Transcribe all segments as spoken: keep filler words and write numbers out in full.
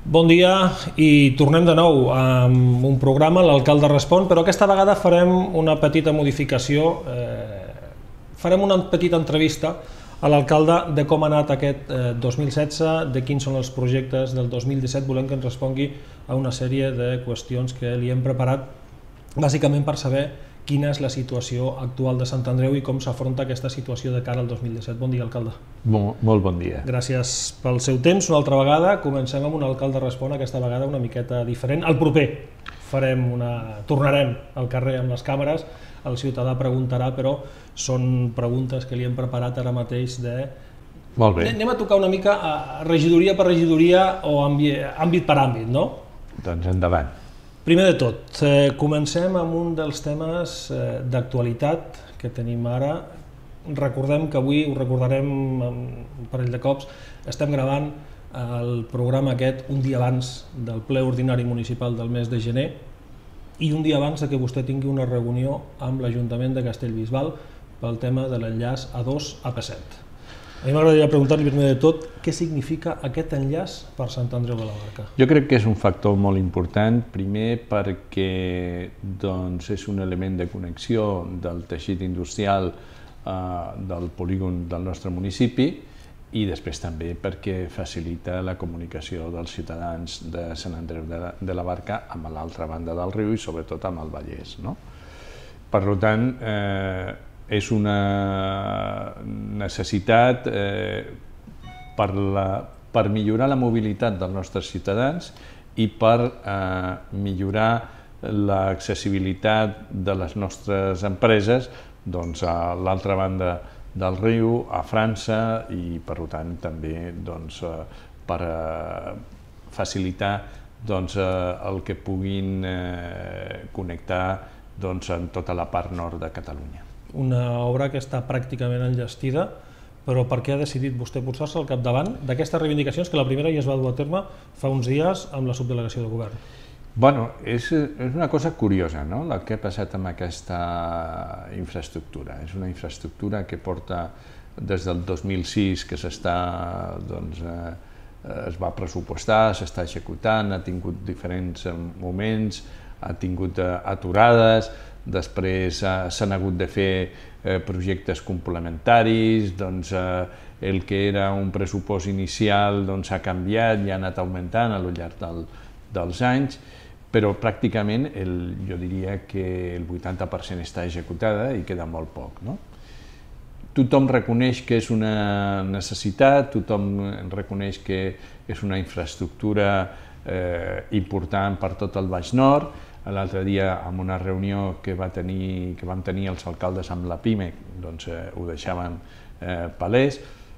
Bon dia i tornem de nou amb un programa, l'Alcalde Respon, però aquesta vegada farem una petita modificació, eh, farem una petita entrevista a l'alcalde de com ha anat aquest eh, dos mil setze, de quins són els projectes del dos mil disset, volem que ens respongui a una sèrie de qüestions que li hem preparat, bàsicament per saber quina és la situació actual de Sant Andreu i com s'afronta aquesta situació de cara al dos mil disset. Bon dia, alcalde. Molt, molt bon dia. Gràcies pel seu temps. Una altra vegada comencem amb un alcalde respon, aquesta vegada una miqueta diferent. El proper farem una... tornarem al carrer amb les càmeres, el ciutadà preguntarà, però són preguntes que li hem preparat ara mateix de... Molt bé. Anem a tocar una mica a regidoria per regidoria o àmbit per àmbit, no? Doncs endavant. Primer de tot, eh, comencem amb un dels temes eh, d'actualitat que tenim ara. Recordem que avui, ho recordarem un parell de cops, estem gravant el programa aquest un dia abans del ple ordinari municipal del mes de gener i un dia abans que vostè tingui una reunió amb l'Ajuntament de Castellbisbal pel tema de l'enllaç A dos A P set. A mi m'agradaria preguntar-li primer de tot què significa aquest enllaç per Sant Andreu de la Barca. Jo crec que és un factor molt important, primer perquè doncs, és un element de connexió del teixit industrial eh, del polígon del nostre municipi i després també perquè facilita la comunicació dels ciutadans de Sant Andreu de la, de la Barca amb l'altra banda del riu i sobretot amb el Vallès, no? Per tant, eh, és una necessitat eh, per, la, per millorar la mobilitat dels nostres ciutadans i per eh, millorar l'accessibilitat de les nostres empreses doncs, a l'altra banda del riu, a França i per tant també doncs, per eh, facilitar doncs, el que puguin eh, connectar doncs, en tota la part nord de Catalunya. Una obra que està pràcticament enllestida, però per què ha decidit vostè posar-se al capdavant d'aquestes reivindicacions que la primera ja es va dur a terme fa uns dies amb la subdelegació de govern? Bueno, és, és una cosa curiosa, no?, el que ha passat amb aquesta infraestructura. És una infraestructura que porta des del dos mil sis que s'està, doncs, eh, es va pressupostar, s'està executant, ha tingut diferents moments, ha tingut aturades, després eh, s'han hagut de fer eh, projectes complementaris, doncs, eh, el que era un pressupost inicial doncs, ha canviat i ha anat augmentant al llarg del, dels anys, però pràcticament el, jo diria que el vuitanta per cent està executada i queda molt poc, no? Tothom reconeix que és una necessitat, tothom reconeix que és una infraestructura eh, important per tot el Baix Nord. L'altre dia, en una reunió que, va tenir, que vam tenir els alcaldes amb la PIMEC, doncs eh, ho deixàvem eh, palès,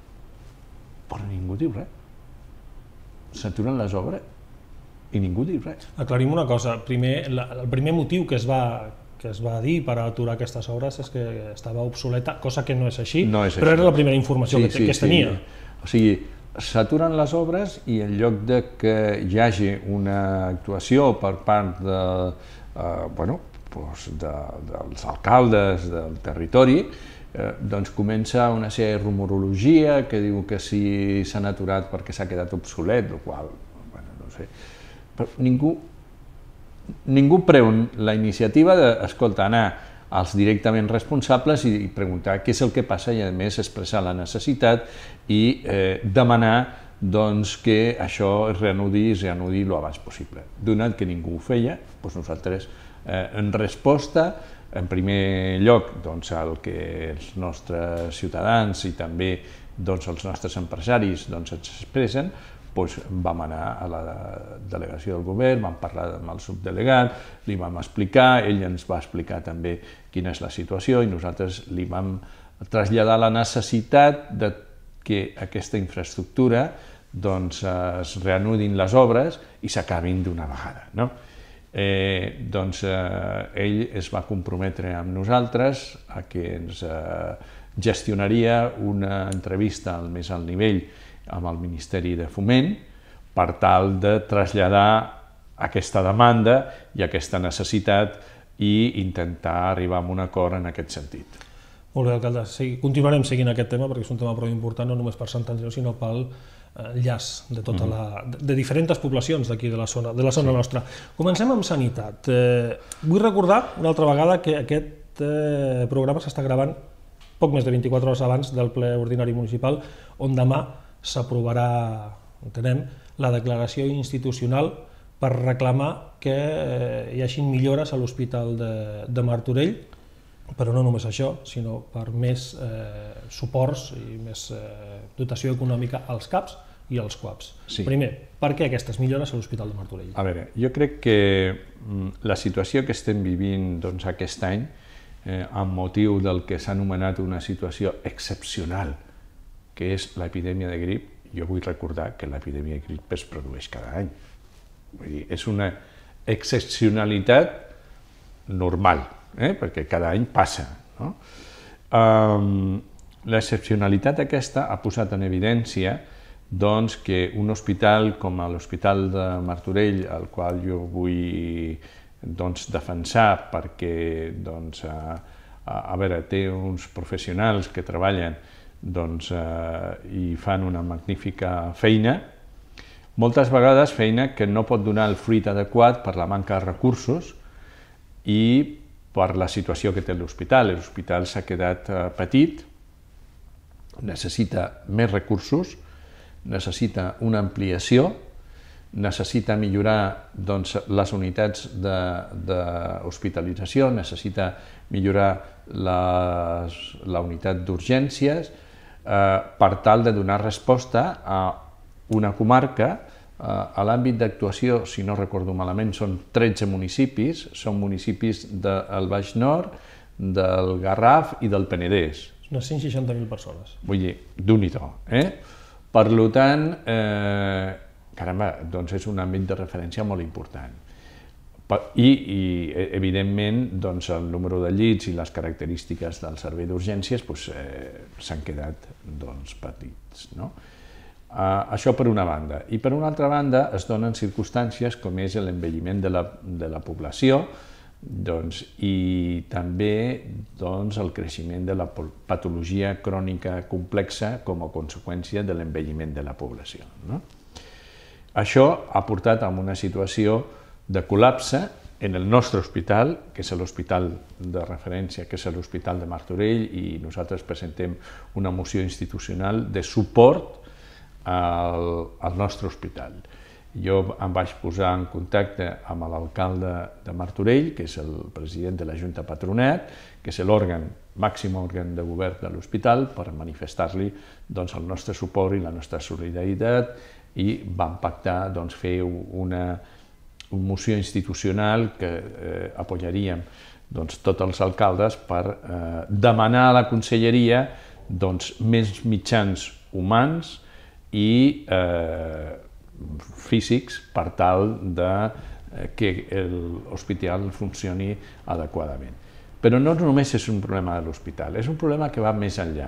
però ningú diu res. S'aturen les obres i ningú diu res. Aclarim una cosa, primer, la, el primer motiu que es, va, que es va dir per aturar aquestes obres és que estava obsoleta, cosa que no és així, no és però així. Era la primera informació sí, que, sí, que es tenia. Sí. O sigui, s'aturen les obres i en lloc de que hi hagi una actuació per part de, eh, bueno, doncs de, dels alcaldes del territori, eh, doncs comença una sèrie de rumorologia que diu que si s'han aturat perquè s'ha quedat obsolet, el qual, bueno, no sé, però ningú, ningú preu la iniciativa de, escolta, anar als directament responsables i preguntar què és el que passa i a més expressar la necessitat i eh, demanar doncs, que això es reanudi i es reanudi el abans possible. Donat que ningú ho feia, doncs nosaltres eh, en resposta, en primer lloc doncs, el que els nostres ciutadans i també doncs, els nostres empresaris doncs, ens expressen, doncs vam anar a la delegació del govern, vam parlar amb el subdelegat, li vam explicar, ell ens va explicar també quina és la situació i nosaltres li vam traslladar la necessitat de que aquesta infraestructura doncs, es reanudin les obres i s'acabin d'una vegada, no? Eh, doncs eh, ell es va comprometre amb nosaltres a que ens eh, gestionaria una entrevista al més alt nivell amb el Ministeri de Foment per tal de traslladar aquesta demanda i aquesta necessitat i intentar arribar a un acord en aquest sentit. Molt bé, alcalde. Sí, continuarem seguint aquest tema perquè és un tema prou important, no només per Sant Andreu, sinó pel llaç de, tota la, de diferents poblacions d'aquí de la zona, de la zona sí. nostra. Comencem amb sanitat. Eh, vull recordar una altra vegada que aquest eh, programa s'està gravant poc més de vint-i-quatre hores abans del ple ordinari municipal, on demà s'aprovarà, entenem, la declaració institucional per reclamar que eh, hi hagi millores a l'Hospital de, de Martorell, però no només això, sinó per més eh, suports i més eh, dotació econòmica als CAPs i als CUAPs. Sí. Primer, per què aquestes millores a l'Hospital de Martorell? A veure, jo crec que la situació que estem vivint doncs, aquest any, eh, amb motiu del que s'ha anomenat una situació excepcional, que és l'epidèmia de grip, jo vull recordar que l'epidèmia de grip es produeix cada any. Vull dir, és una excepcionalitat normal, eh? perquè cada any passa. No? Um, L'excepcionalitat aquesta ha posat en evidència doncs, que un hospital com l'Hospital de Martorell, al qual jo vull doncs, defensar perquè doncs, a, a veure, té uns professionals que treballen doncs, eh, i fan una magnífica feina, moltes vegades feina que no pot donar el fruit adequat per la manca de recursos i per la situació que té l'hospital. L'hospital s'ha quedat eh, petit, necessita més recursos, necessita una ampliació, necessita millorar doncs, les unitats d'hospitalització, necessita millorar les, la unitat d'urgències eh, per tal de donar resposta a una comarca. Eh, a l'àmbit d'actuació, si no recordo malament, són tretze municipis, són municipis del Baix Nord, del Garraf i del Penedès. Unes cent seixanta mil persones. Vull dir, d'un-i-do. Eh? Per tant, eh, caramba, doncs és un àmbit de referència molt important. I, i evidentment, doncs, el número de llits i les característiques del servei d'urgències doncs, eh, s'han quedat doncs, petits. No? Uh, això per una banda. I per una altra banda es donen circumstàncies com és l'envelliment de, la, de la població doncs, i també doncs, el creixement de la patologia crònica complexa com a conseqüència de l'envelliment de la població. No? Això ha portat a una situació de col·lapse en el nostre hospital, que és l'hospital de referència, que és l'Hospital de Martorell, i nosaltres presentem una moció institucional de suport al, al nostre hospital. Jo em vaig posar en contacte amb l'alcalde de Martorell, que és el president de la Junta Patronat, que és l'òrgan, màxim òrgan de govern de l'hospital, per manifestar-li doncs, el nostre suport i la nostra solidaritat, i vam pactar doncs, fer una, una moció institucional que eh, apoyaríem doncs, tots els alcaldes per eh, demanar a la conselleria doncs, més mitjans humans i eh, físics per tal de eh, que l'hospital funcioni adequadament. Però no només és un problema de l'hospital, és un problema que va més enllà.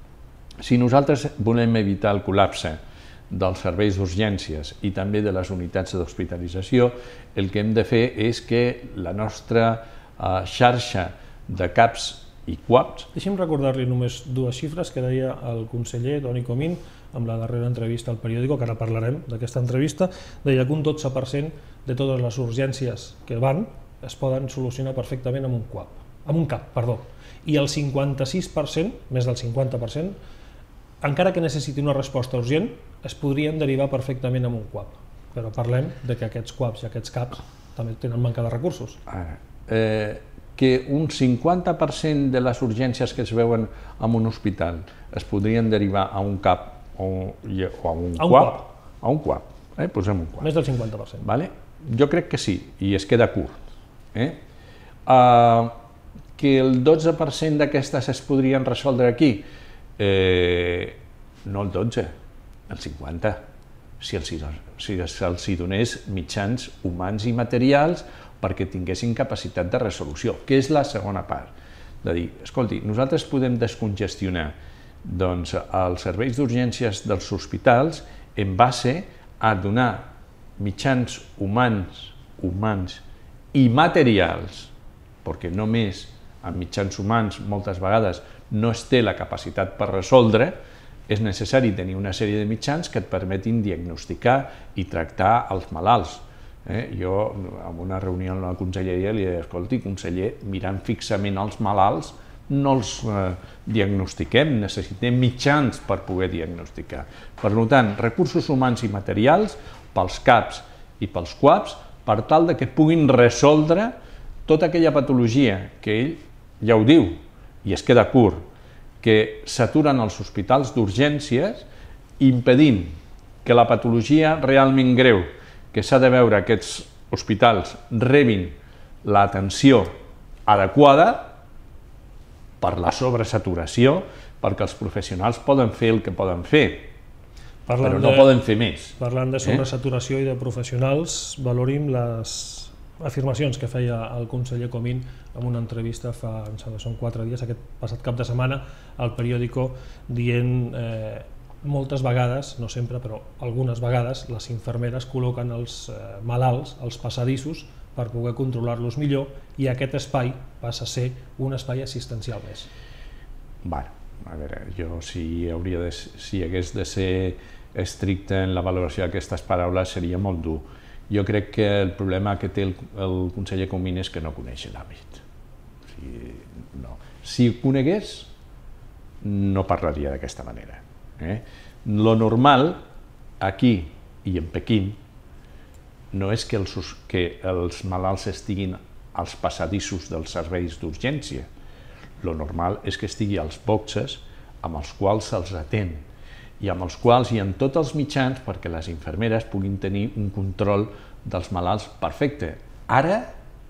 Si nosaltres volem evitar el col·lapse dels serveis d'urgències i també de les unitats d'hospitalització, el que hem de fer és que la nostra eh, xarxa de CAPs i CUAPs... Deixi'm recordar-li només dues xifres que deia el conseller Toni Comín amb la darrera entrevista al periòdico, que ara parlarem d'aquesta entrevista, deia que un dotze per cent de totes les urgències que van es poden solucionar perfectament amb un CUAP, amb un CAP, perdó, i el cinquanta-sis per cent, més del cinquanta per cent, encara que necessiti una resposta urgent, es podrien derivar perfectament amb un CUAP. Però parlem de que aquests CUAPs i aquests CAPs també tenen manca de recursos. Ara, eh, que un cinquanta per cent de les urgències que es veuen en un hospital es podrien derivar a un CAP o a un CUAP, a un CUAP, eh? Posem un CUAP. Més del cinquanta per cent. Vale? Jo crec que sí, i es queda curt. Eh? Uh, que el dotze per cent d'aquestes es podrien resoldre aquí, eh, no el dotze, el cinquanta, si els, si els hi donés mitjans humans i materials perquè tinguessin capacitat de resolució, que és la segona part. De dir, escolti, nosaltres podem descongestionar doncs, els serveis d'urgències dels hospitals en base a donar mitjans humans, humans i materials, perquè només amb mitjans humans moltes vegades no es té la capacitat per resoldre, és necessari tenir una sèrie de mitjans que et permetin diagnosticar i tractar els malalts. Eh? Jo, en una reunió en la conselleria, li deia, escolti, conseller, mirant fixament els malalts, no els eh, diagnostiquem, necessitem mitjans per poder diagnosticar. Per tant, recursos humans i materials pels CAPs i pels CUAPs, per tal de que puguin resoldre tota aquella patologia que ell ja ho diu, i es queda curt, que s'aturen els hospitals d'urgències impedint que la patologia realment greu que s'ha de veure aquests hospitals rebin l'atenció adequada per la sobresaturació, perquè els professionals poden fer el que poden fer, però no poden fer més. Parlant de sobresaturació i de professionals, valorim les afirmacions que feia el conseller Comín en una entrevista fa, em sembla, són quatre dies, aquest passat cap de setmana, al periòdico, dient eh, moltes vegades, no sempre, però algunes vegades, les infermeres col·loquen els eh, malalts als passadissos per poder controlar-los millor i aquest espai passa a ser un espai assistencial més. Bueno, a veure, jo si, hauria de, si hagués de ser estricte en la valoració d'aquestes paraules seria molt dur. Jo crec que el problema que té el, el conseller Comín és que no coneix l'àmbit. O sigui, no. Si ho conegués, no parlaria d'aquesta manera. Eh? Lo normal, aquí i en Pequín, no és que els, que els malalts estiguin als passadissos dels serveis d'urgència. Lo normal és que estigui als boxes amb els quals se'ls atén i amb els quals hi ha tots els mitjans perquè les infermeres puguin tenir un control dels malalts perfecte, ara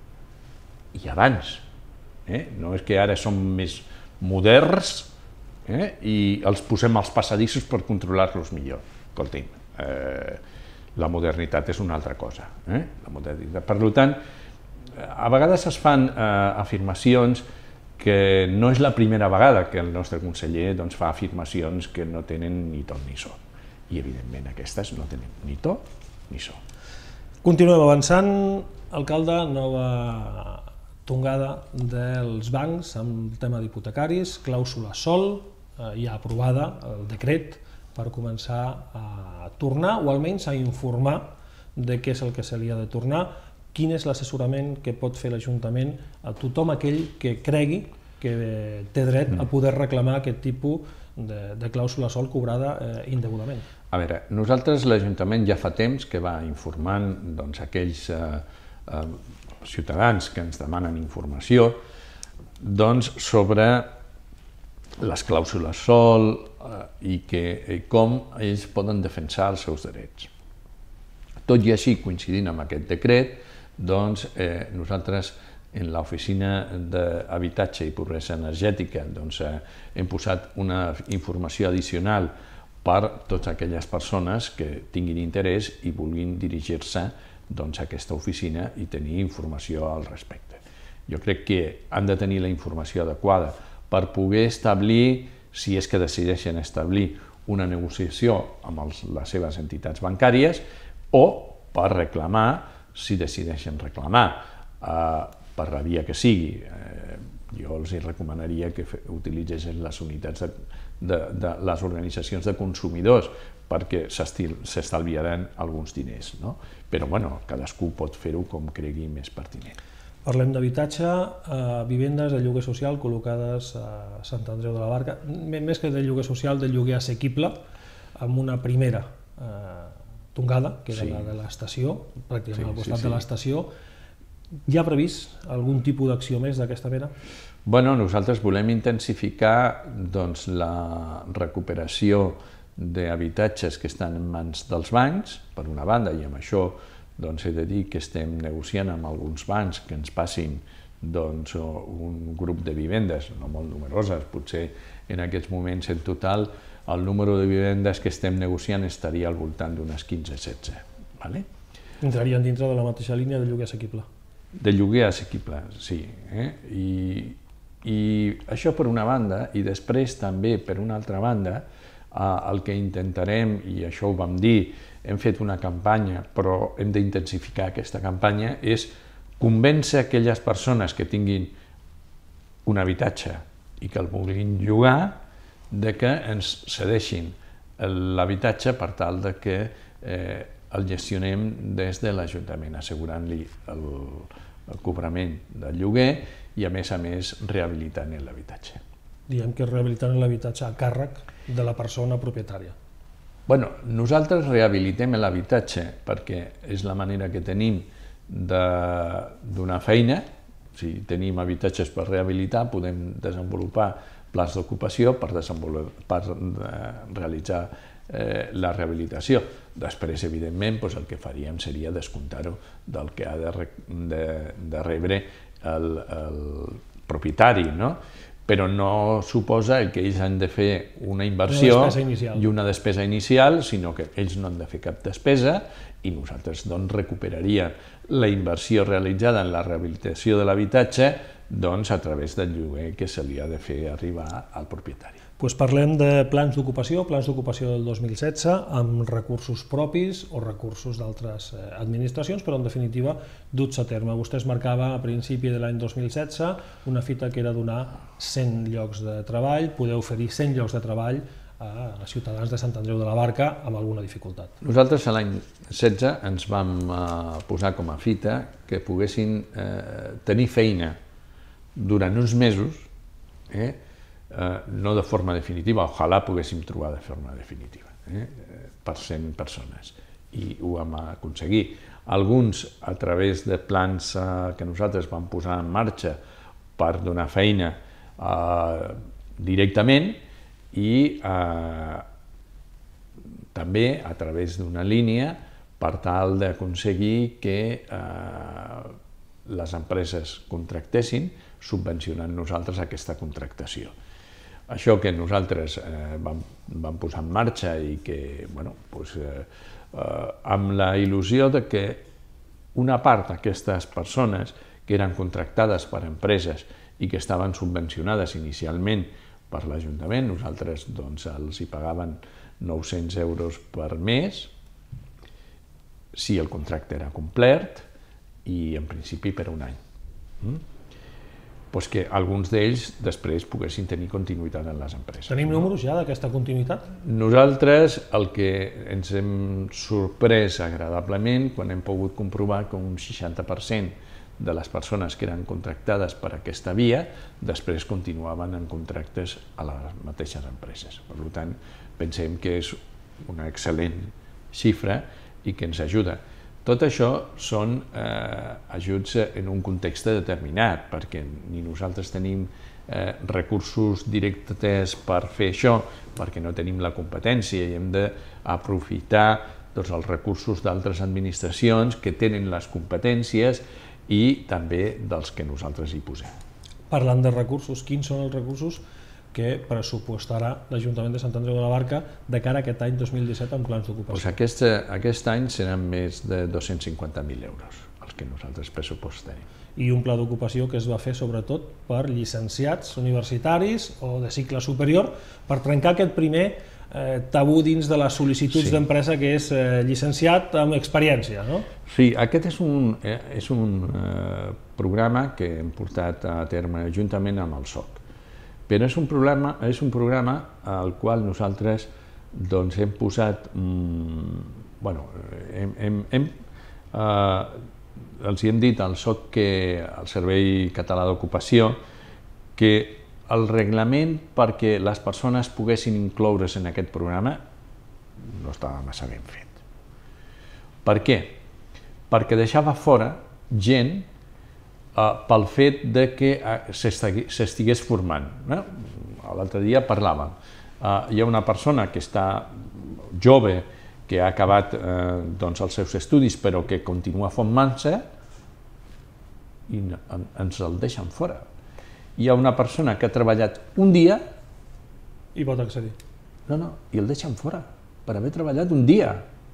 i abans. Eh? No és que ara som més moderns eh? i els posem als passadissos per controlar-los millor. Escolti'm, eh, la modernitat és una altra cosa. Eh? La modernitat. Per tant, a vegades es fan eh, afirmacions que no és la primera vegada que el nostre conseller doncs, fa afirmacions que no tenen ni tot ni so. I, evidentment, aquestes no tenen ni to ni so. Continuem avançant. Alcalde, nova tongada dels bancs amb el tema d'hipotecaris, clàusula sol, eh, ja aprovada el decret per començar a tornar o almenys a informar de què és el que se li ha de tornar. Quin és l'assessorament que pot fer l'Ajuntament a tothom aquell que cregui que té dret a poder reclamar aquest tipus de, de clàusula sol cobrada eh, indegudament? A veure, nosaltres l'Ajuntament ja fa temps que va informant doncs, aquells eh, eh, ciutadans que ens demanen informació doncs, sobre les clàusules sol eh, i, que, i com ells poden defensar els seus drets. Tot i així, coincidint amb aquest decret, doncs eh, nosaltres en l'Oficina d'Habitatge i Pobresa Energètica doncs, eh, hem posat una informació addicional per a totes aquelles persones que tinguin interès i vulguin dirigir-se doncs, a aquesta oficina i tenir informació al respecte. Jo crec que han de tenir la informació adequada per poder establir, si és que decideixen establir una negociació amb els, les seves entitats bancàries o per reclamar, si decideixen reclamar, eh, per la via que sigui. Eh, jo els recomanaria que utilitzessin les unitats de, de, de les organitzacions de consumidors perquè s'estalviaran alguns diners. No? Però bueno, cadascú pot fer-ho com cregui més pertinent. Parlem d'habitatge, eh, vivendes de lloguer social col·locades a Sant Andreu de la Barca, més que de lloguer social, de lloguer assequible, amb una primera eh, tongada, que era sí. la de l'estació, pràcticament sí, al costat sí, sí. de l'estació. Hi ha previst algun tipus d'acció més d'aquesta mena? Bueno, nosaltres volem intensificar doncs, la recuperació d'habitatges que estan en mans dels bancs, per una banda, i amb això doncs, he de dir que estem negociant amb alguns bancs que ens passin doncs, un grup de vivendes, no molt numeroses, potser en aquests moments en total el número de vivendes que estem negociant estaria al voltant d'unes quinze setze. Vale? Entrarien dintre de la mateixa línia de lloguer assequible? De lloguer assequible, sí. Eh? I, I això per una banda, i després també per una altra banda, eh, el que intentarem, i això ho vam dir, hem fet una campanya, però hem d'intensificar aquesta campanya, és convèncer aquelles persones que tinguin un habitatge i que el vulguin llogar, de que ens cedeixin l'habitatge per tal de que eh, el gestionem des de l'Ajuntament, assegurant-li el, el cobrament del lloguer i, a més a més, rehabilitant l'habitatge. Diem que rehabilitant l'habitatge a càrrec de la persona propietària. Bueno, nosaltres rehabilitem l'habitatge perquè és la manera que tenim de donar feina. Si tenim habitatges per rehabilitar, podem desenvolupar plans d'ocupació per, per realitzar eh, la rehabilitació. Després, evidentment, doncs el que faríem seria descomptar-ho del que ha de, de, de rebre el, el propietari, no? Però no suposa que ells han de fer una inversió i una despesa inicial, sinó que ells no han de fer cap despesa i nosaltres doncs, recuperaríem la inversió realitzada en la rehabilitació de l'habitatge doncs, a través del lloguer que se li ha de fer arribar al propietari. Pues parlem de plans d'ocupació, plans d'ocupació del dos mil setze, amb recursos propis o recursos d'altres administracions, però en definitiva duts a terme. Vostè es marcava a principi de l'any dos mil setze una fita que era donar cent llocs de treball, poder oferir cent llocs de treball a ciutadans de Sant Andreu de la Barca amb alguna dificultat. Nosaltres l'any setze ens vam posar com a fita que poguessin tenir feina durant uns mesos, eh, Uh, no de forma definitiva, ojalà poguéssim trobar de forma definitiva, eh, per cent persones, i ho vam aconseguir. Alguns a través de plans uh, que nosaltres vam posar en marxa per donar feina uh, directament i uh, també a través d'una línia per tal d'aconseguir que uh, les empreses contractessin subvencionant nosaltres aquesta contractació. Això que nosaltres eh, vam, vam posar en marxa i que, bueno, doncs, eh, eh, amb la il·lusió de que una part d'aquestes persones que eren contractades per empreses i que estaven subvencionades inicialment per l'Ajuntament, nosaltres doncs, els hi pagaven nou-cents euros per mes, si el contracte era complet i en principi per un any. Mm? Pues que alguns d'ells després poguessin tenir continuïtat en les empreses. Tenim números ja d'aquesta continuïtat? Nosaltres el que ens hem sorprès agradablement quan hem pogut comprovar que un seixanta per cent de les persones que eren contractades per aquesta via després continuaven en contractes a les mateixes empreses. Per tant, pensem que és una excel·lent xifra i que ens ajuda. Tot això són eh, ajuts en un context determinat, perquè ni nosaltres tenim eh, recursos directes per fer això, perquè no tenim la competència i hem d'aprofitar doncs, els recursos d'altres administracions que tenen les competències i també dels que nosaltres hi posem. Parlant de recursos, quins són els recursos que pressupostarà l'Ajuntament de Sant Andreu de la Barca de cara a aquest any dos mil disset amb plans d'ocupació? Pues aquest, aquest any seran més de dos-cents cinquanta mil euros els que nosaltres pressupostarem. I un pla d'ocupació que es va fer sobretot per llicenciats universitaris o de cicle superior per trencar aquest primer eh, tabú dins de les sol·licituds sí. d'empresa que és eh, llicenciat amb experiència, no? Sí, aquest és un, eh, és un eh, programa que hem portat a terme juntament amb el S O C. Però és un, problema, és un programa al qual nosaltres doncs, hem posat, mmm, bueno, hem, hem, hem, eh, els hem dit al S O C, que, al Servei Català d'Ocupació, que el reglament perquè les persones poguessin incloure's en aquest programa no estava massa ben fet. Per què? Perquè deixava fora gent pel fet de que s'estigués formant. L'altre dia parlàvem, hi ha una persona que està jove, que ha acabat els seus estudis però que continua formant-se i ens el deixen fora. Hi ha una persona que ha treballat un dia i pot accedir. No, no, i el deixen fora per haver treballat un dia.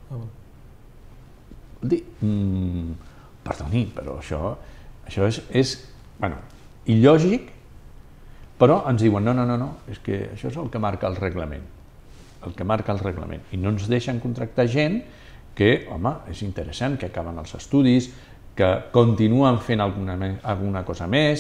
Perdoni, però això Això és, és bueno, il·lògic, però ens diuen no, no, no, no, és que això és el que marca el reglament, el que marca el reglament, i no ens deixen contractar gent que, home, és interessant, que acaben els estudis, que continuen fent alguna, alguna cosa més,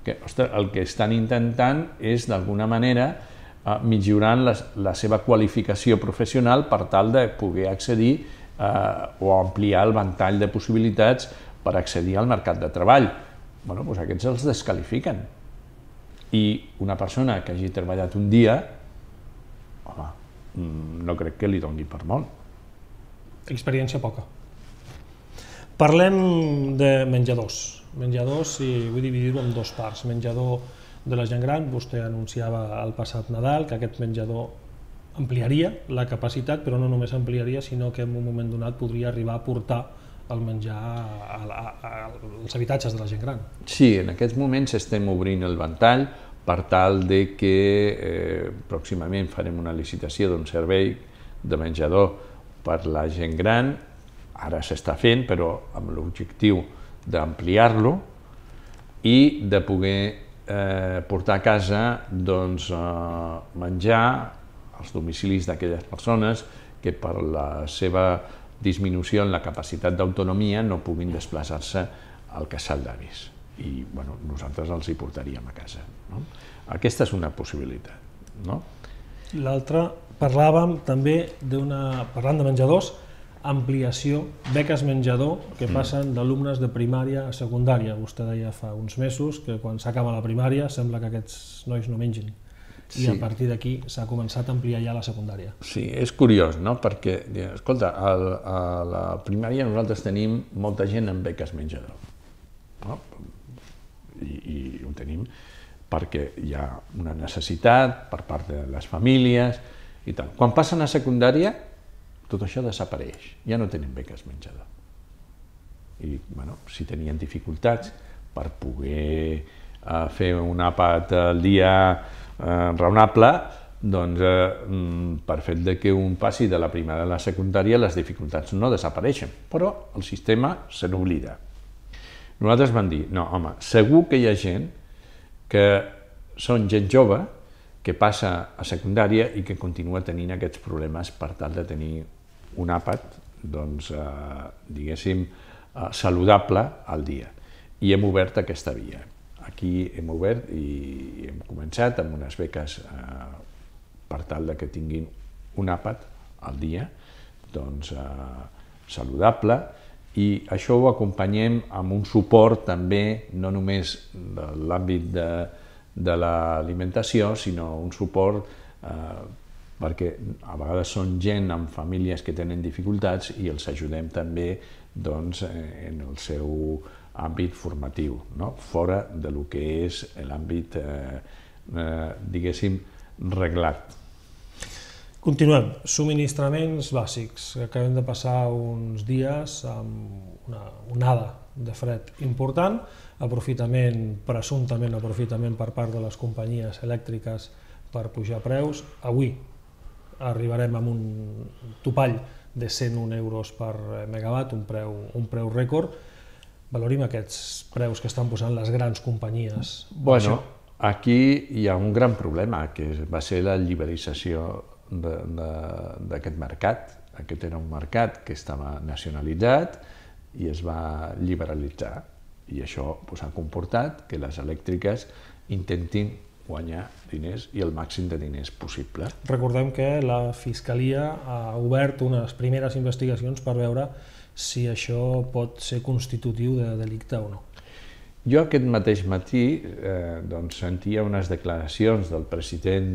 que ostres, el que estan intentant és, d'alguna manera, eh, millorant la, la seva qualificació professional per tal de poder accedir eh, o ampliar el ventall de possibilitats per accedir al mercat de treball. Bueno, doncs aquests els desqualifiquen. I una persona que hagi treballat un dia, home, no crec que li doni per molt. Experiència poca. Parlem de menjadors. Menjadors, i vull dividir-ho en dos parts. Menjador de la gent gran, vostè anunciava el passat Nadal que aquest menjador ampliaria la capacitat, però no només ampliaria, sinó que en un moment donat podria arribar a portar el menjar a, a, a, als habitatges de la gent gran. Sí, en aquests moments estem obrint el ventall per tal de que eh, pròximament farem una licitació d'un servei de menjador per la gent gran. Ara s'està fent, però amb l'objectiu d'ampliar-lo i de poder eh, portar a casa doncs, eh, menjar als domicilis d'aquelles persones que per la seva disminució en la capacitat d'autonomia no puguin desplaçar-se al casal d'avis. I bueno, nosaltres els hi portaríem a casa. No? Aquesta és una possibilitat. No? L'altra, parlàvem també d'una, parlant de menjadors, ampliació, beques menjador que passen d'alumnes de primària a secundària. Vostè deia fa uns mesos que quan s'acaba la primària sembla que aquests nois no mengin. I a partir d'aquí s'ha començat a ampliar ja la secundària. Sí, és curiós, no? Perquè, escolta, a la primària nosaltres tenim molta gent amb beques menjador. I ho tenim perquè hi ha una necessitat per part de les famílies i tal. Quan passen a secundària, tot això desapareix, ja no tenen beques menjador. I, bueno, si tenien dificultats per poder fer un àpat al dia raonable, doncs per fet que un passi de la primària a la secundària les dificultats no desapareixen, però el sistema se n'oblida. Nosaltres vam dir, no, home, segur que hi ha gent que són gent jove que passa a secundària i que continua tenint aquests problemes per tal de tenir un àpat, doncs, diguéssim, saludable al dia. I hem obert aquesta via. Aquí hem obert i hem començat amb unes beques per tal que tinguin un àpat al dia, doncs, saludable, i això ho acompanyem amb un suport també, no només de l'àmbit de l'alimentació, sinó un suport perquè a vegades són gent amb famílies que tenen dificultats i els ajudem també en el seu àmbit formatiu, fora del que és l'àmbit, diguéssim, reglat. Continuem. Subministraments bàsics. Acabem de passar uns dies amb una onada de fred important, aprofitament, presumptament aprofitament per part de les companyies elèctriques per pujar preus. Avui arribarem a un topall de cent un euros per megawatt, un preu, un preu rècord. Valorim aquests preus que estan posant les grans companyies. Bueno, aquí hi ha un gran problema, que va ser la liberalització d'aquest mercat. Aquest era un mercat que estava nacionalitzat i es va liberalitzar. I això ha comportat que les elèctriques intentin guanyar diners i el màxim de diners possible. Recordem que la Fiscalia ha obert unes primeres investigacions per veure si això pot ser constitutiu de delicte o no. Jo aquest mateix matí sentia unes declaracions del president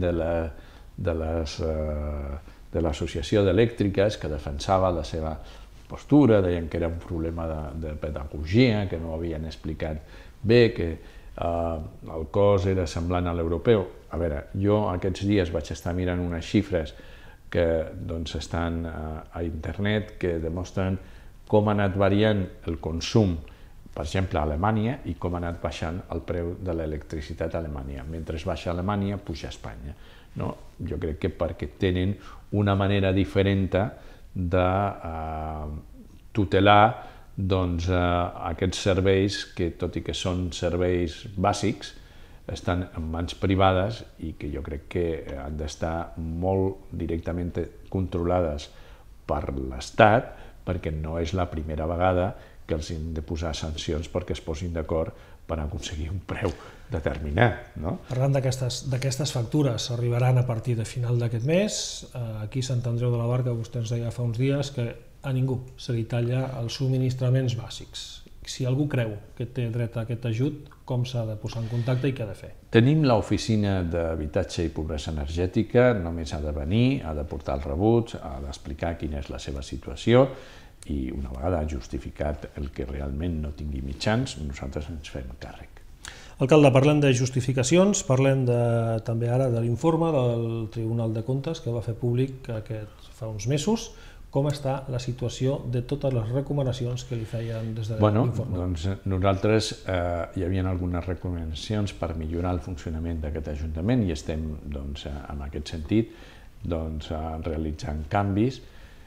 de l'Associació d'Elèctriques que defensava la seva postura, deien que era un problema de pedagogia, que no ho havien explicat bé, que el cost era semblant a l'europeu. A veure, jo aquests dies vaig estar mirant unes xifres que estan a internet que demostren com ha anat variant el consum, per exemple, a Alemanya, i com ha anat baixant el preu de l'electricitat a Alemanya. Mentre baixa a Alemanya, puja a Espanya. Jo crec que perquè tenen una manera diferent de tutelar aquests serveis que, tot i que són serveis bàsics, estan en mans privades i que jo crec que han d'estar molt directament controlades per l'Estat, perquè no és la primera vegada que els hem de posar sancions perquè es posin d'acord per aconseguir un preu determinat. Parlant d'aquestes factures, arribaran a partir de final d'aquest mes. Aquí a Sant Andreu de la Barca, vostè ens deia fa uns dies que a ningú se li talla els subministraments bàsics. Si algú creu que té dret a aquest ajut, com s'ha de posar en contacte i què ha de fer? Tenim l'oficina d'habitatge i pobresa energètica, només ha de venir, ha de portar els rebuts, ha d'explicar quina és la seva situació i una vegada justificat el que realment no tingui mitjans, nosaltres ens fem càrrec. Alcalde, parlem de justificacions, parlem també ara de l'informe del Tribunal de Comptes que va fer públic aquest fa uns mesos. Com està la situació de totes les recomanacions que li feien des de l'informe? Bueno, doncs nosaltres hi havia algunes recomanacions per millorar el funcionament d'aquest Ajuntament i estem, doncs, en aquest sentit, doncs, realitzant canvis,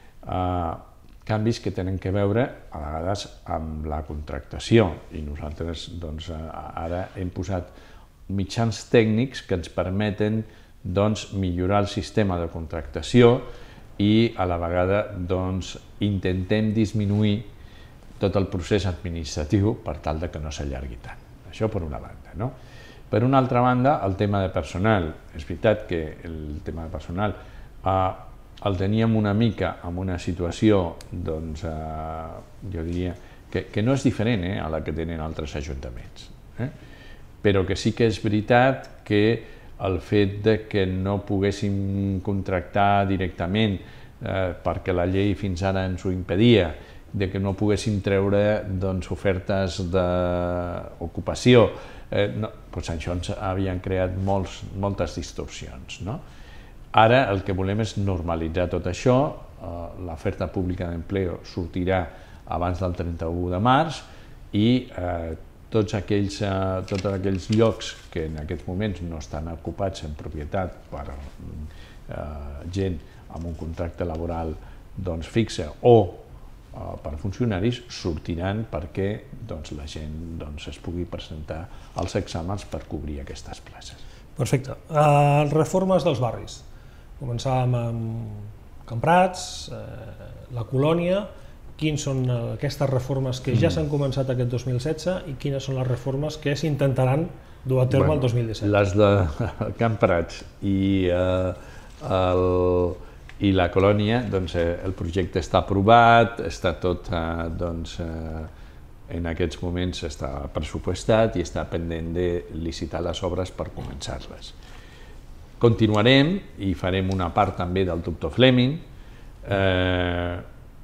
canvis que tenen que veure a vegades amb la contractació i nosaltres, doncs, ara hem posat mitjans tècnics que ens permeten, doncs, millorar el sistema de contractació i a la vegada doncs, intentem disminuir tot el procés administratiu per tal de que no s'allargui tant. Això per una banda. No? Per una altra banda, el tema de personal. És veritat que el tema de personal eh, el teníem una mica en una situació, doncs, eh, jo diria, que, que no és diferent eh, a la que tenen altres ajuntaments. Eh? Però que sí que és veritat que el fet de que no poguéssim contractar directament eh, perquè la llei fins ara ens ho impedia, de que no poguéssim treure doncs, ofertes d'ocupació, eh, no, doncs això ens havien creat molts, moltes distorsions. No? Ara el que volem és normalitzar tot això, eh, l'oferta pública d'empleo sortirà abans del trenta-u de març i eh, tots aquells, eh, tots aquells llocs que en aquests moments no estan ocupats en propietat per eh, gent amb un contracte laboral doncs, fixe o eh, per funcionaris sortiran perquè doncs, la gent doncs, es pugui presentar als exàmens per cobrir aquestes places. Perfecte. Uh, reformes dels barris. Començàvem amb Can Prats, eh, la Colònia. Quines són aquestes reformes que ja s'han començat aquest dos mil setze i quines són les reformes que s'intentaran dur a terme el dos mil disset? Les de Can Prats i, eh, el, i la Colònia, doncs, eh, el projecte està aprovat, està tot, eh, doncs, eh, en aquests moments està pressupostat i està pendent de licitar les obres per començar-les. Continuarem i farem una part també del Doctor Fleming. Eh,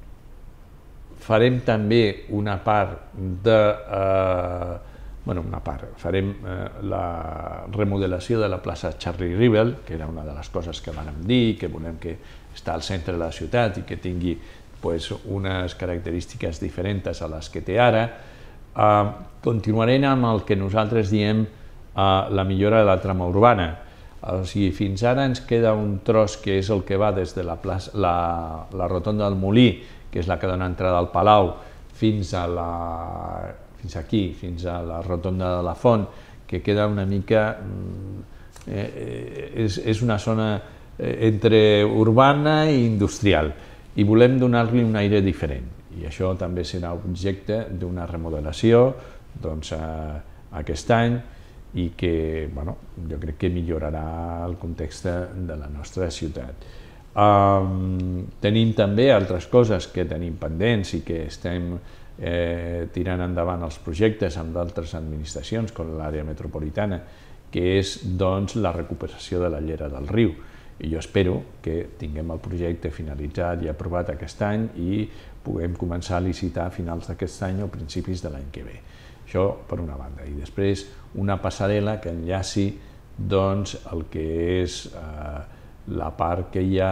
Farem també una part de... Eh, bueno, una part. Farem eh, la remodelació de la plaça Charlie Rivel, que era una de les coses que vàrem dir, que volem que està al centre de la ciutat i que tingui pues, unes característiques diferents a les que té ara. Eh, continuarem amb el que nosaltres diem eh, la millora de la trama urbana. O sigui, fins ara ens queda un tros que és el que va des de la, plaça, la, la rotonda del Molí, que és la que dona entrada al Palau, fins, a la, fins aquí, fins a la rotonda de la Font, que queda una mica... Eh, és, és una zona entre urbana i industrial, i volem donar-li un aire diferent. I això també serà objecte d'una remodelació doncs, eh, aquest any, i que bueno, jo crec que millorarà el context de la nostra ciutat. Um, tenim també altres coses que tenim pendents i que estem eh, tirant endavant els projectes amb d'altres administracions, com l'àrea metropolitana, que és doncs, la recuperació de la llera del riu. I jo espero que tinguem el projecte finalitzat i aprovat aquest any i puguem començar a licitar a finals d'aquest any o principis de l'any que ve. Això per una banda. I després una passarel·la que enllaci doncs, el que és eh, la part que hi ha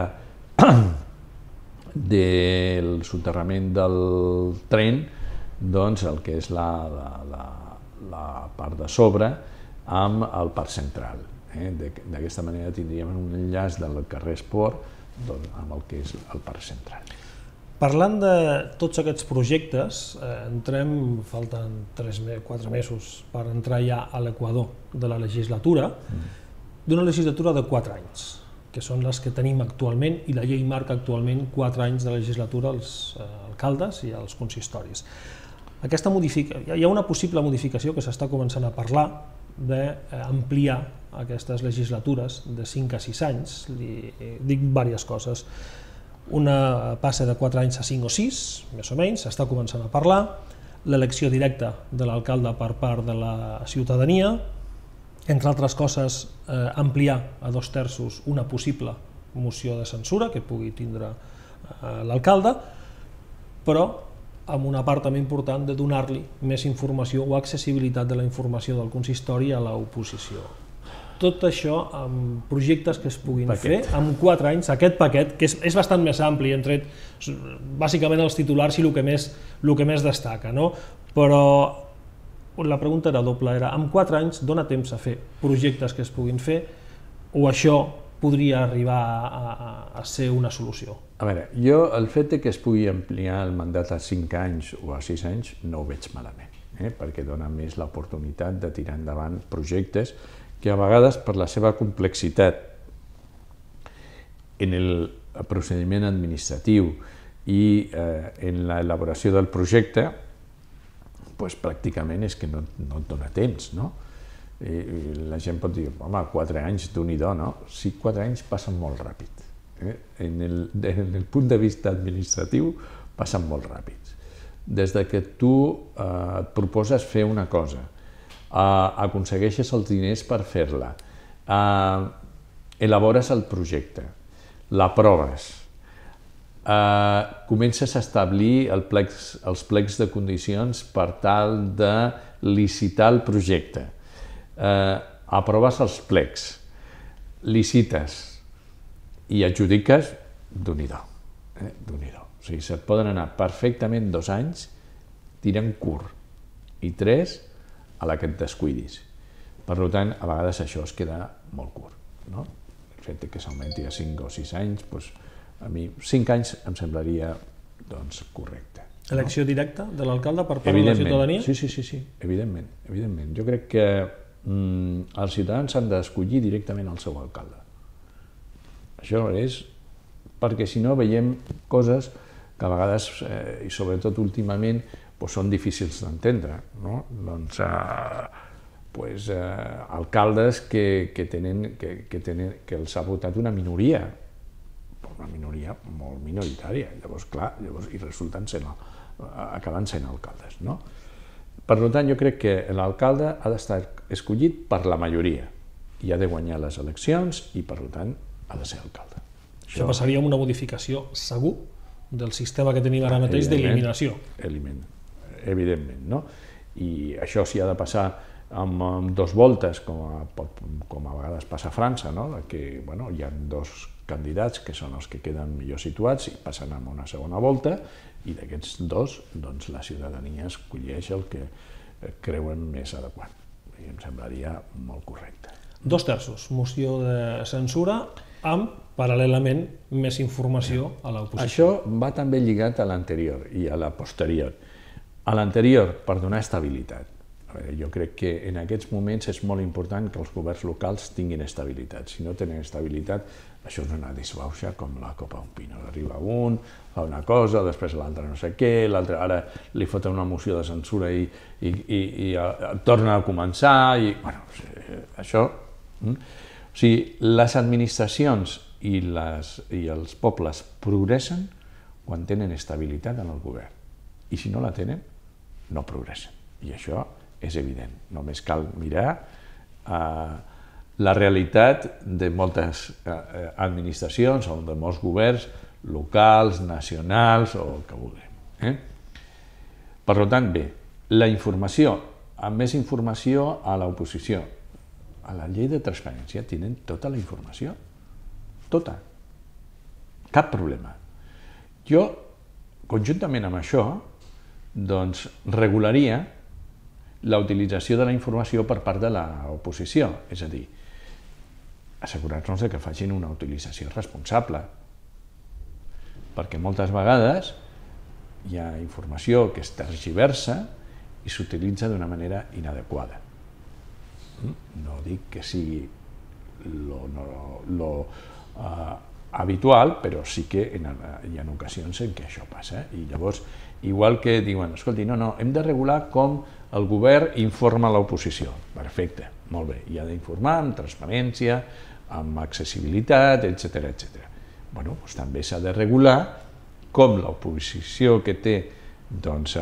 del soterrament del tren, doncs el que és la, la, la, la part de sobre amb el parc central. Eh? D'aquesta manera tindríem un enllaç del carrer Esport doncs, amb el que és el parc central. Parlant de tots aquests projectes, eh, entrem, falten tres, quatre mesos per entrar ja a l'equador de la legislatura, mm. d'una legislatura de quatre anys, que són les que tenim actualment, i la llei marca actualment quatre anys de legislatura als eh, alcaldes i als consistoris. Aquesta hi ha una possible modificació que s'està començant a parlar d'ampliar aquestes legislatures de cinc a sis anys, li dic diverses coses. Una passa de quatre anys a cinc o sis, més o menys, s'està començant a parlar, l'elecció directa de l'alcalde per part de la ciutadania, entre altres coses ampliar a dos terços una possible moció de censura que pugui tindre l'alcalde, però amb una part també important de donar-li més informació o accessibilitat de la informació del consistori a l'oposició. Tot això amb projectes que es puguin fer en quatre anys, aquest paquet, que és bastant més ampli, hem tret bàsicament els titulars i el que més destaca, però la pregunta era doble, era en quatre anys dona temps a fer projectes que es puguin fer o això podria arribar a ser una solució? A veure, jo el fet que es pugui ampliar el mandat a cinc anys o a sis anys no ho veig malament, perquè dona més l'oportunitat de tirar endavant projectes que a vegades per la seva complexitat en el procediment administratiu i en l'elaboració del projecte pràcticament és que no et dona temps, no? La gent pot dir, home, quatre anys, Déu-n'hi-do, no? Sí, quatre anys passen molt ràpid. En el punt de vista administratiu passen molt ràpids. Des que tu et proposes fer una cosa, aconsegueixes els diners per fer-la, elabores el projecte, l'aproves, comences a establir els plecs de condicions per tal de licitar el projecte, aproves els plecs, licites i adjudiques, Déu-n'hi-do, Déu-n'hi-do. O sigui, se't poden anar perfectament dos anys tirant curt i tres a la que et descuidis. Per tant, a vegades això es queda molt curt. El fet que s'augmenti a cinc o sis anys, a mi cinc anys em semblaria correcte. Elecció directa de l'alcalde per part de la ciutadania? Sí, sí, sí, evidentment. Jo crec que els ciutadans han d'escollir directament el seu alcalde. Això és perquè si no veiem coses que a vegades, i sobretot últimament, són difícils d'entendre. Doncs alcaldes que els ha votat una minoria, una minoria molt minoritària, llavors clar, i resulten acabant sent alcaldes. Per tant, jo crec que l'alcalde ha d'estar escollit per la majoria i ha de guanyar les eleccions i per tant ha de ser alcalde. Això passaria amb una modificació segur del sistema que tenim ara mateix d'eliminació. Evidentment, no? I això s'hi ha de passar amb dues voltes, com a vegades passa a França, que hi ha dos candidats que són els que queden millor situats i passen a una segona volta i d'aquests dos la ciutadania escolleix el que creuen més adequat. I em semblaria molt correcte. Dos terços, moció de censura amb, paral·lelament, més informació a l'oposició. Això va també lligat a l'anterior i a la posterior. A l'anterior, per donar estabilitat. Jo crec que en aquests moments és molt important que els governs locals tinguin estabilitat. Si no tenen estabilitat, això és una disbauxa com la copa d'un pino. Arriba un, fa una cosa, després l'altre no sé què, l'altre ara li foten una moció de censura i torna a començar. Això... O sigui, les administracions i els pobles progressen quan tenen estabilitat en el govern. I si no la tenen, no progressen. I això és evident. Només cal mirar la realitat de moltes administracions o de molts governs locals, nacionals o el que vulguem. Per tant, bé, la informació, amb més informació a l'oposició. A la llei de transparència tenen tota la informació. Tota. Cap problema. Jo, conjuntament amb això, doncs regularia la utilització de la informació per part de l'oposició. És a dir, assegurar-nos que facin una utilització responsable. Perquè moltes vegades hi ha informació que es tergiversa i s'utilitza d'una manera inadequada. No dic que sigui habitual, però sí que hi ha ocasions en què això passa. I llavors, igual que diuen, escolti, no, no, hem de regular com el govern informa l'oposició. Perfecte, molt bé, i ha d'informar amb transparència, amb accessibilitat, etcètera, etcètera. Bueno, doncs també s'ha de regular com l'oposició que té doncs,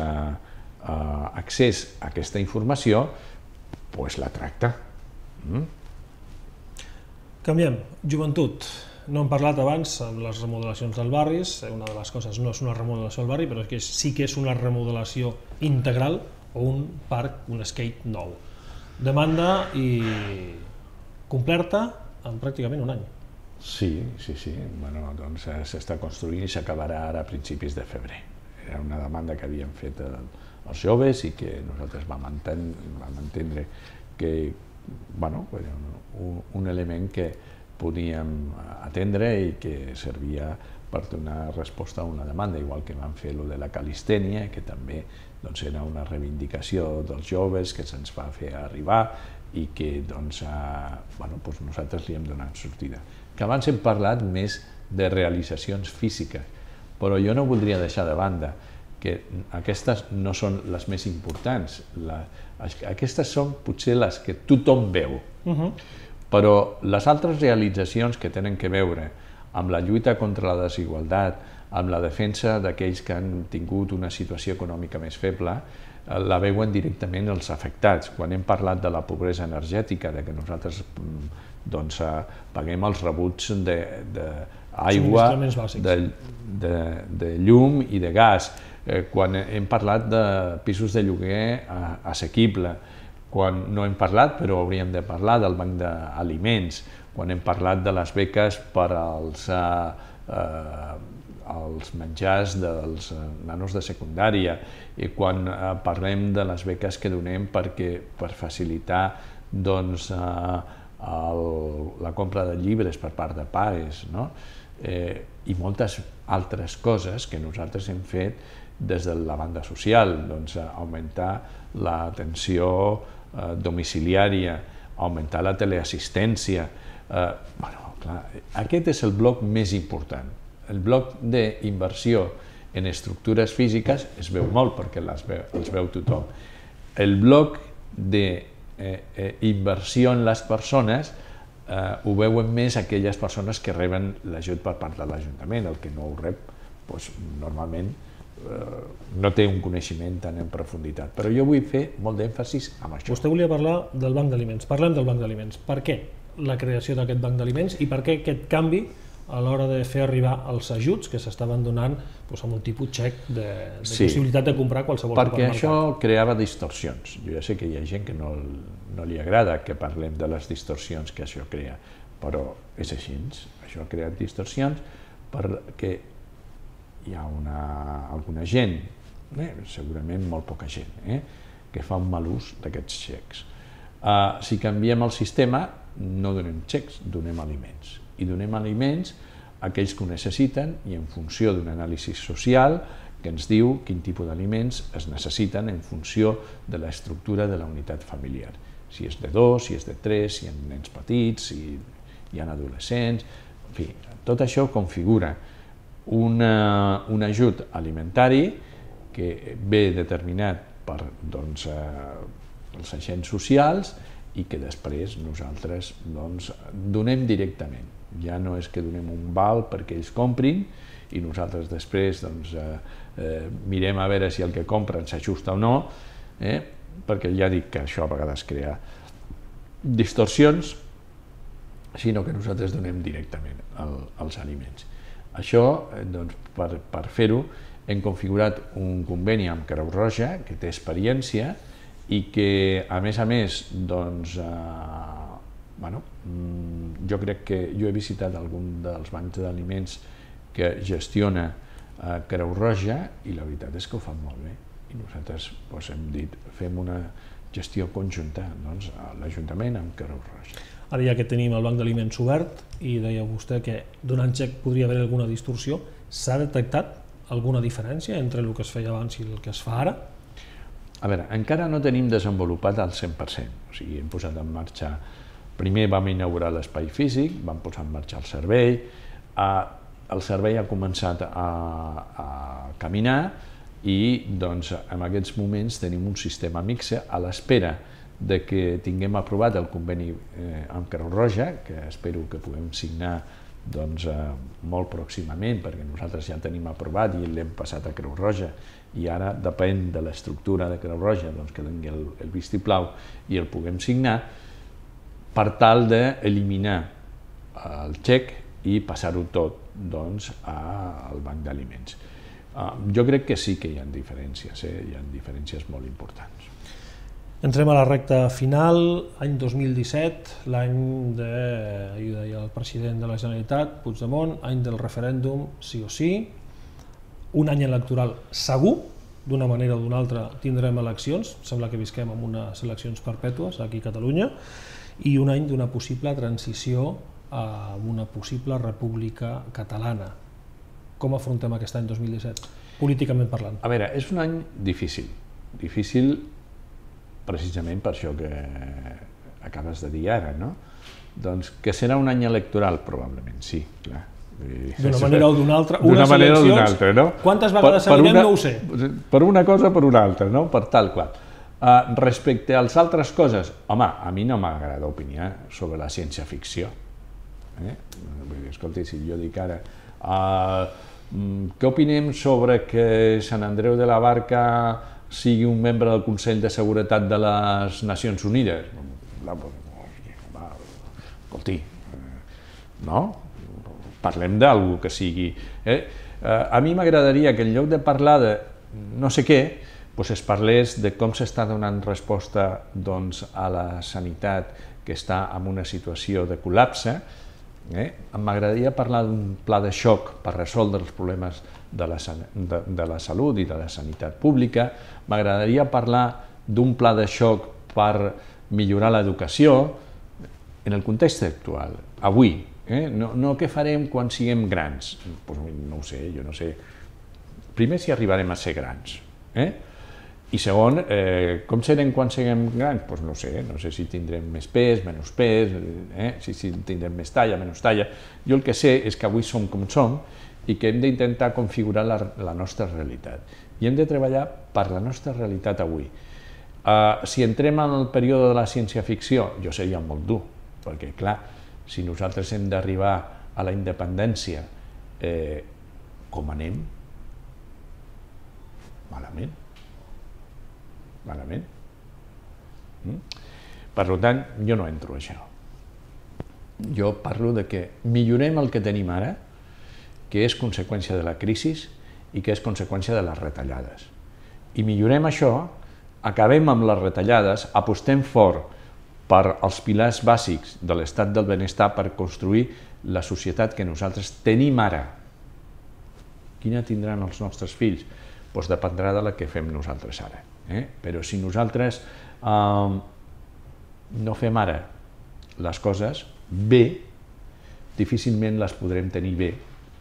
accés a aquesta informació doncs la tracta. Mm? Canviem. Joventut. No hem parlat abans amb les remodelacions dels barris. Una de les coses no és una remodelació del barri, però que sí que és una remodelació integral o un parc, un skate nou. Demanda i complerta en pràcticament un any. Sí, sí, sí. Bueno, doncs s'està construint i s'acabarà ara a principis de febrer. Era una demanda que havien fet els joves i que nosaltres vam entendre que bueno, un, un element que podíem atendre i que servia per donar resposta a una demanda, igual que vam fer lo de la calistènia, que també doncs, era una reivindicació dels joves que se'ns va fer arribar i que doncs, eh, bueno, doncs nosaltres li hem donat sortida. Que abans hem parlat més de realitzacions físiques, però jo no voldria deixar de banda que aquestes no són les més importants. La, aquestes són potser les que tothom veu, uh-huh. Però les altres realitzacions que tenen que veure amb la lluita contra la desigualtat, amb la defensa d'aquells que han tingut una situació econòmica més feble, la veuen directament els afectats. Quan hem parlat de la pobresa energètica, de que nosaltres doncs, paguem els rebuts d'aigua, de, de, de llum i de gas, quan hem parlat de pisos de lloguer assequible, quan no hem parlat, però hauríem de parlar del banc d'aliments, quan hem parlat de les beques per als, eh, als menjars dels nanos de secundària, i quan eh, parlem de les beques que donem perquè, per facilitar doncs, eh, el, la compra de llibres per part de pares, no? eh, i moltes altres coses que nosaltres hem fet des de la banda social, doncs, augmentar l'atenció eh, domiciliària, augmentar la teleassistència. Eh, bueno, clar, aquest és el bloc més important. El bloc d'inversió en estructures físiques es veu molt perquè les veu, els veu tothom. El bloc d'inversió en les persones eh, ho veuen més aquelles persones que reben l'ajut per part de l'Ajuntament. El que no ho rep, doncs, normalment eh, no té un coneixement tan en profunditat. Però jo vull fer molt d'èmfasis amb això. Vostè volia parlar del banc d'aliments. Parlem del banc d'aliments. Per què la creació d'aquest banc d'aliments i per què aquest canvi a l'hora de fer arribar els ajuts que s'estaven donant doncs, amb un tipus xec de, de sí, possibilitat de comprar qualsevol perquè supermercat? Perquè això creava distorsions. Jo ja sé que hi ha gent que no, no li agrada que parlem de les distorsions que això crea, però és així. Això ha creat distorsions perquè hi ha una, alguna gent, eh, segurament molt poca gent, eh, que fa un mal ús d'aquests xecs. Uh, si canviem el sistema, no donem xecs, donem aliments. I donem aliments a aquells que ho necessiten i en funció d'un anàlisi social que ens diu quin tipus d'aliments es necessiten en funció de l'estructura de la unitat familiar. Si és de dos, si és de tres, si hi ha nens petits, si hi ha adolescents... En fi, tot això configura una, un ajut alimentari que ve determinat per doncs, eh, els agents socials i que després nosaltres doncs, donem directament. Ja no és que donem un val perquè ells comprin i nosaltres després doncs, eh, eh, mirem a veure si el que compren s'ajusta o no, eh, perquè ja dic que això a vegades crea distorsions, sinó que nosaltres donem directament el, els aliments. Això, eh, doncs, per, per fer-ho, hem configurat un conveni amb Creu Roja, que té experiència, i que, a més a més, doncs, eh, bueno, jo crec que jo he visitat algun dels bancs d'aliments que gestiona eh, Creu Roja i la veritat és que ho fan molt bé. I nosaltres doncs, hem dit, fem una gestió conjunta, doncs, a l'Ajuntament amb Creu Roja. Ara ja que tenim el banc d'aliments obert i deia vostè que donant xec podria haver alguna distorsió, s'ha detectat alguna diferència entre el que es feia abans i el que es fa ara? A veure, encara no tenim desenvolupat al cent per cent, o sigui, hem posat en marxa, primer vam inaugurar l'espai físic, vam posar en marxa el servei, el servei ha començat a, a caminar i doncs, en aquests moments tenim un sistema mixe a l'espera de que tinguem aprovat el conveni eh, amb Creu Roja, que espero que puguem signar doncs, eh, molt pròximament, perquè nosaltres ja tenim aprovat i l'hem passat a Creu Roja i ara depèn de l'estructura de Creu Roja doncs, que doni el, el vistiplau i el puguem signar, per tal d'eliminar el xec i passar-ho tot doncs, al banc d'aliments. Uh, jo crec que sí que hi ha diferències, eh? Hi ha diferències molt importants. Entrem a la recta final, any dos mil disset, l'any de, ahir ho deia el president de la Generalitat, Puigdemont, any del referèndum sí o sí, un any electoral segur, d'una manera o d'una altra tindrem eleccions, sembla que visquem en unes eleccions perpètues aquí a Catalunya, i un any d'una possible transició a una possible república catalana. Com afrontem aquest any dos mil disset, políticament parlant? A veure, és un any difícil, difícil precisament per això que acabes de dir ara, no? Doncs que serà un any electoral, probablement, sí, clar. D'una manera o d'una altra, unes manera eleccions, o d'una altra, no? Quantes vegades seguirem no ho sé. Per una cosa o per una altra, no? Per tal qual. Uh, respecte a les altres coses, home, a mi no m'agrada opinar sobre la ciència-ficció. Eh? Escolta, si jo dic ara, uh, què opinem sobre que Sant Andreu de la Barca sigui un membre del Consell de Seguretat de les Nacions Unides? Escolti, no? Parlem d'algú que sigui... Eh? A mi m'agradaria que en lloc de parlar de no sé què, doncs es parlés de com s'està donant resposta doncs, a la sanitat que està en una situació de col·lapse. Eh? M'agradaria parlar d'un pla de xoc per resoldre els problemes de la, de, de la salut i de la sanitat pública. M'agradaria parlar d'un pla de xoc per millorar l'educació en el context actual, avui. Eh? No, no què farem quan siguem grans? Pues no ho sé, jo no sé. Primer, si arribarem a ser grans. Eh? I segon, eh, com serem quan siguem grans? Pues no sé, no sé si tindrem més pes, menys pes, eh? si, si tindrem més talla, menys talla. Jo el que sé és que avui som com som i que hem d'intentar configurar la, la nostra realitat. I hem de treballar per la nostra realitat avui. Uh, si entrem en el període de la ciència-ficció, jo seria molt dur, perquè clar, si nosaltres hem d'arribar a la independència, eh, com anem? Malament. Malament. Mm? Per tant, jo no entro a això. Jo parlo de que millorem el que tenim ara, que és conseqüència de la crisi i que és conseqüència de les retallades. I millorem això, acabem amb les retallades, apostem fort per als pilars bàsics de l'estat del benestar per construir la societat que nosaltres tenim ara. Quina tindran els nostres fills? Doncs dependrà de la que fem nosaltres ara. Eh? Però si nosaltres eh, no fem ara les coses bé, difícilment les podrem tenir bé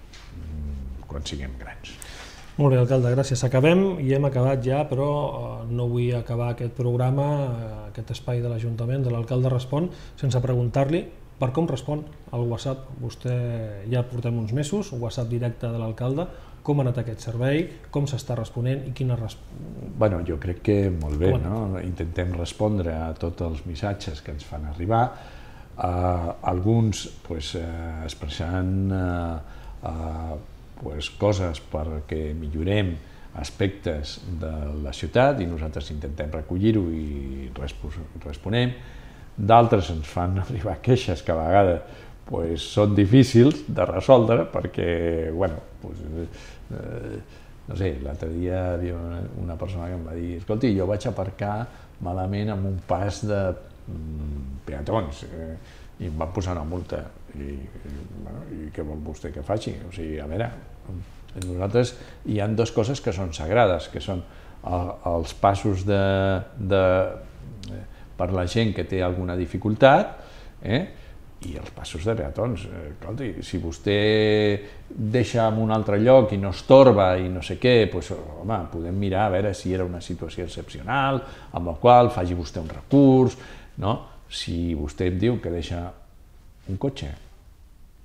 quan siguem grans. Molt bé, alcalde, gràcies. Acabem i hem acabat ja, però no vull acabar aquest programa, aquest espai de l'Ajuntament, de l'alcalde Respon, sense preguntar-li per com respon al WhatsApp. Vostè ja portem uns mesos, un WhatsApp directe de l'alcalde. Com ha anat aquest servei, com s'està responent i quina resposta? Bueno, jo crec que molt bé, no? Intentem respondre a tots els missatges que ens fan arribar, uh, alguns pues, uh, expressant uh, uh, pues, coses perquè millorem aspectes de la ciutat i nosaltres intentem recollir-ho i responem. D'altres ens fan arribar queixes que a vegades pues, són difícils de resoldre perquè, bueno, pues, eh, no sé, l'altre dia hi havia una, una persona que em va dir escolti, jo vaig aparcar malament amb un pas de mm, peatons eh, i em van posar una multa i, i, bueno, i què vol vostè que faci? O sigui, a veure, nosaltres hi ha dues coses que són sagrades, que són el, els passos de, de, per la gent que té alguna dificultat, eh? I els passos de peatons. Escolti, si vostè deixa en un altre lloc i no estorba i no sé què, doncs, home, podem mirar a veure si era una situació excepcional, amb la qual faci vostè un recurs, no? Si vostè em diu que deixa un cotxe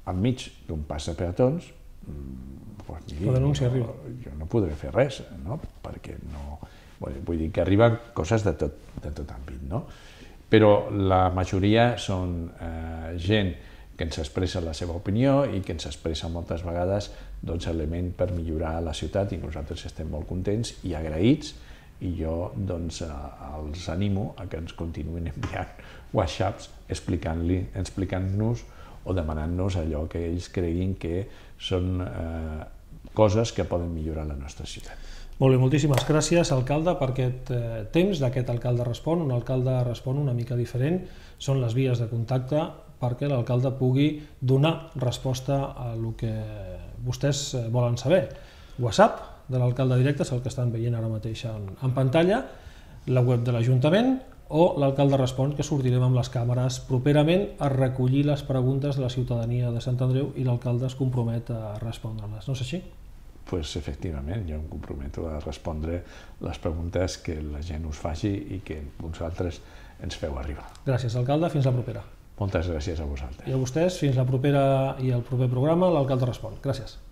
al mig d'un pas de peatons, pues, miri, la denúncia no, arriba. Jo no podré fer res, no? Perquè no... Vull dir que arriben coses de tot, de tot àmbit, no? Però la majoria són eh, gent que ens expressa la seva opinió i que ens expressa moltes vegades doncs, element per millorar la ciutat, i nosaltres estem molt contents i agraïts, i jo doncs, els animo a que ens continuïn enviant whatsapps explicant-li, explicant-nos o demanant-nos allò que ells creguin que són eh, coses que poden millorar la nostra ciutat. Molt bé, moltíssimes gràcies, alcalde, per aquest eh, temps d'aquest Alcalde Respon. Un alcalde respon una mica diferent, són les vies de contacte perquè l'alcalde pugui donar resposta a el que vostès volen saber. WhatsApp de l'alcalde directe és el que estan veient ara mateix en, en pantalla, la web de l'Ajuntament o l'alcalde respon, que sortirem amb les càmeres properament a recollir les preguntes de la ciutadania de Sant Andreu i l'alcalde es compromet a respondre-les. No és així? Pues, efectivament, jo em comprometo a respondre les preguntes que la gent us faci i que vosaltres ens feu arribar. Gràcies, alcalde. Fins la propera. Moltes gràcies a vosaltres. I a vostès, fins la propera i el proper programa, l'alcalde respon. Gràcies.